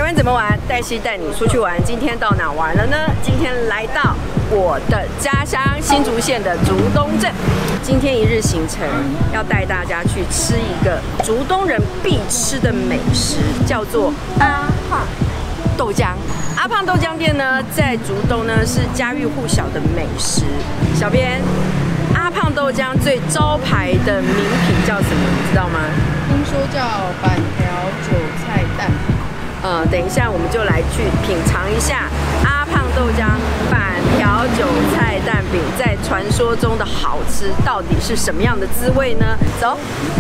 玩怎么玩？黛西带你出去玩。今天到哪玩了呢？今天来到我的家乡新竹县的竹东镇。今天一日行程要带大家去吃一个竹东人必吃的美食，叫做阿胖豆浆。阿胖豆浆店呢，在竹东呢是家喻户晓的美食。小编，阿胖豆浆最招牌的名品叫什么？你知道吗？ 听说叫板条韭菜蛋。 等一下我们就来去品尝一下阿胖豆浆板条韭菜蛋饼在传说中的好吃到底是什么样的滋味呢？走。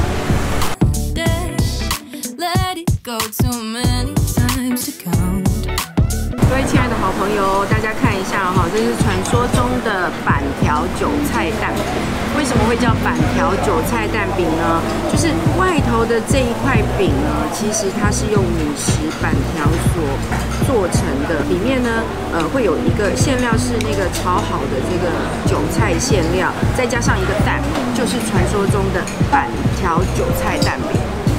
各位亲爱的好朋友，大家看一下哈，这是传说中的板条韭菜蛋饼。为什么会叫板条韭菜蛋饼呢？就是外头的这一块饼呢，其实它是用米食板条所做成的，里面呢，会有一个馅料是那个炒好的这个韭菜馅料，再加上一个蛋，就是传说中的板条韭菜蛋饼。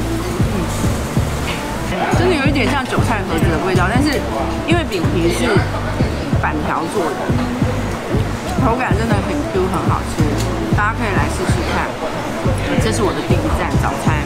真的有一点像韭菜盒子的味道，但是因为饼皮是板条做的，口感真的很 Q， 很好吃，大家可以来试试看。这是我的第一站早餐。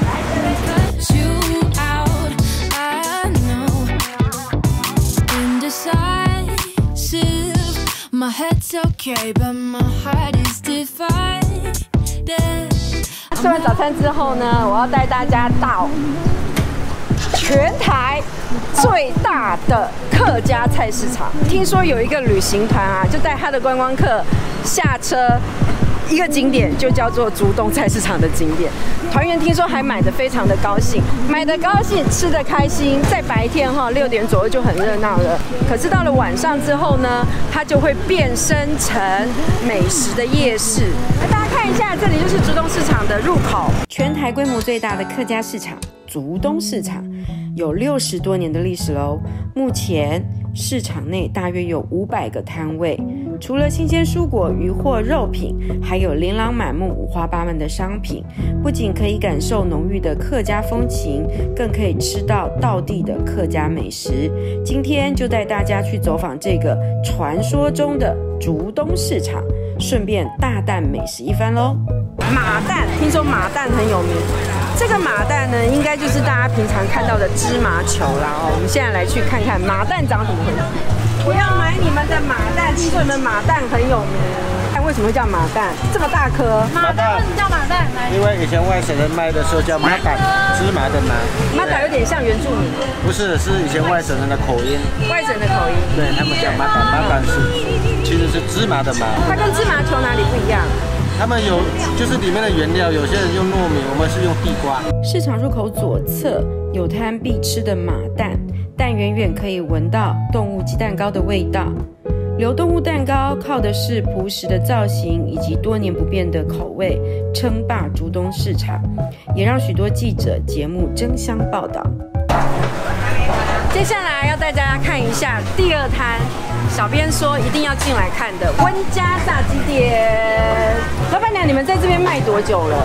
吃完早餐之后呢，我要带大家到全台最大的客家菜市场。听说有一个旅行团啊，就带他的观光客下车，一个景点就叫做竹东菜市场的景点。团员听说还买得非常的高兴，买得高兴，吃得开心。在白天6点左右就很热闹了，可是到了晚上之后呢，它就会变身成美食的夜市。大家看一下，这里就是竹东市场的入口，全台规模最大的客家市场竹东市场。有60多年的历史喽。目前市场内大约有500个摊位，除了新鲜蔬果、鱼货、肉品，还有琳琅满目、五花八门的商品。不仅可以感受浓郁的客家风情，更可以吃到道地的客家美食。今天就带大家去走访这个传说中的竹东市场，顺便大啖美食一番喽。马蛋，听说马蛋很有名。这个马蛋呢，应该就是大家平常看到的芝麻球啦哦。我们现在来去看看马蛋长什么回事。我要买你们的马蛋，听说你们马蛋很有名。为什么会叫马蛋？这么大颗。 马蛋为什么叫马蛋？因为以前外省人卖的时候叫马蛋，芝麻的麻。 马蛋有点像原住民。 不是，是以前外省人的口音。 外省的口音。 对他们叫马蛋，马蛋其实是芝麻的麻。 它跟芝麻球哪里不一样？ 他们有，就是里面的原料，有些人用糯米，我们是用地瓜。 市场入口左侧有摊必吃的马蛋，但远远可以闻到动物鸡蛋糕的味道。流动物蛋糕靠的是朴实的造型以及多年不变的口味，称霸竹东市场，也让许多记者节目争相报道。接下来要带大家看一下第二摊，小编说一定要进来看的温家炸鸡店。老板娘，你们在这边卖多久了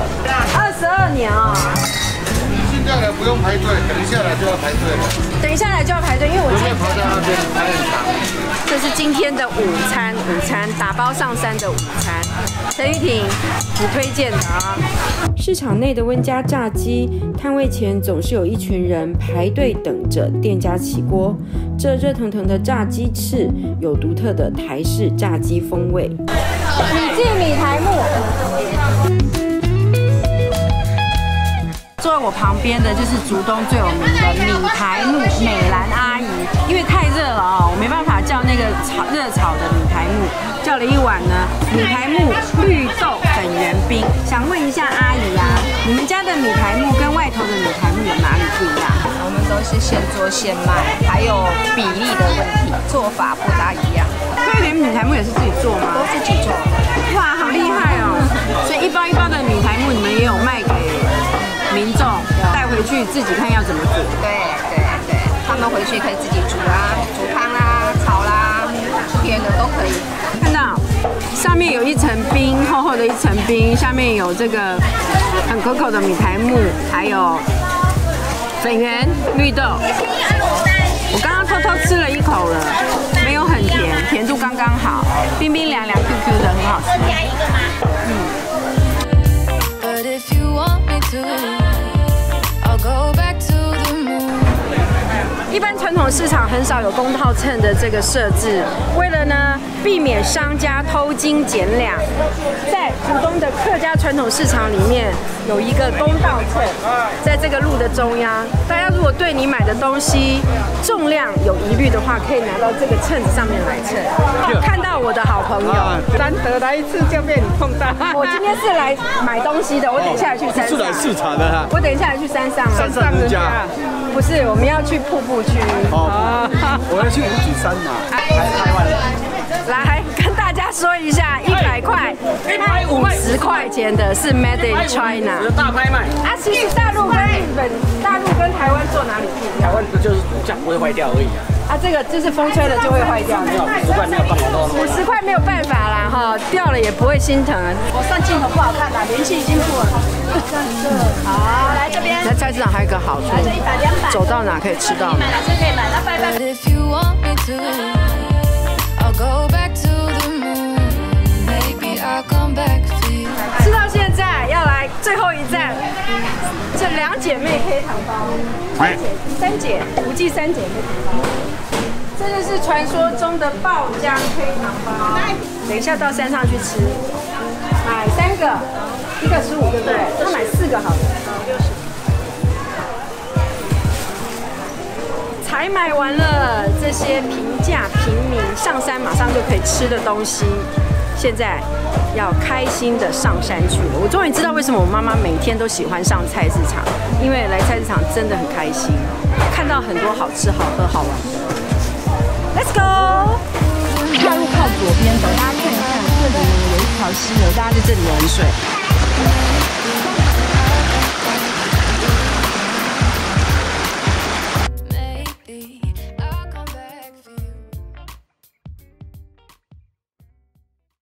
？22年啊。 现在来不用排队，等一下来就要排队了。 等一下来就要排队，因为我今天跑到那边排很长。 这是今天的午餐打包上山的午餐。陈玉婷，你推荐的啊？市场内的温家炸鸡摊位前总是有一群人排队等着店家起锅。这热腾腾的炸鸡翅有独特的台式炸鸡风味。米记米苔目。坐在我旁边的就是竹东最有名的米苔目美兰阿姨，因为太热了哦，我没办法叫那个热炒的米苔目，叫了一碗呢米苔目绿豆粉圆冰。想问一下阿姨啊，你们家的米苔目跟外头的米苔目有哪里不一样？ 我们都是现做现卖，还有比例的问题，做法不大一样。 所以连米苔目也是自己做吗？ 都自己做。 哇，好厉害哦！所以一包一包的米苔目你们也有卖给民众带回去自己看要怎么煮。 对，他们回去可以自己煮啊，煮汤啦、炒啦，甜的都可以。 看到上面有一层冰，厚厚的一层冰，下面有这个很可口的米苔目，还有粉圆、绿豆。我刚刚偷偷吃了一口了，没有很甜，甜度刚刚好，冰冰凉凉 QQ 的，很好吃。加一个吗？一般传统市场很少有公道秤的这个设置，为了呢避免商家偷斤减两，在竹东的客家传统市场里面有一个公道秤，在这个路的中央。大家如果对你买的东西重量有疑虑的话，可以拿到这个秤子上面来称。看到我的好朋友， 难得来一次就被你碰到。 我今天是来买东西的，我等一下来去山上。 是来视察的哈。 我等一下来去山上啊。 山上人家。 不是，我们要去瀑布区。 哦，我要去五指山嘛。台湾。 来跟大家说一下，100块、150块钱的是 Made in China。 大拍卖。 啊，其实大陆跟日本、大陆跟台湾做哪里不一样？ 台湾就是这样不会坏掉而已啊。 啊，这个就是风吹了就会坏掉。 没有50块没有办法 ，50块没有办法啦哈，掉了也不会心疼。 我上镜头不好看啦，连气已经破了。好，来这边。 来菜市场还有一个好处， 这100、200， 走到哪可以吃到哪。 买哪些可以买？那拜拜。 吃到现在要来最后一站，这2姐妹黑糖包，3姐无忌3姐妹糖包，这就是传说中的爆浆黑糖包。等一下到山上去吃，买3个，1个15，对不对？那买4个好了。才买完了这些平价平民上山马上就可以吃的东西。现在要开心的上山去了。我终于知道为什么我妈妈每天都喜欢上菜市场，因为来菜市场真的很开心，看到很多好吃、好喝、好玩的。Let's go！ 踏入靠左边走，大家看一看，这里呢有一条溪流，大家在这里玩水。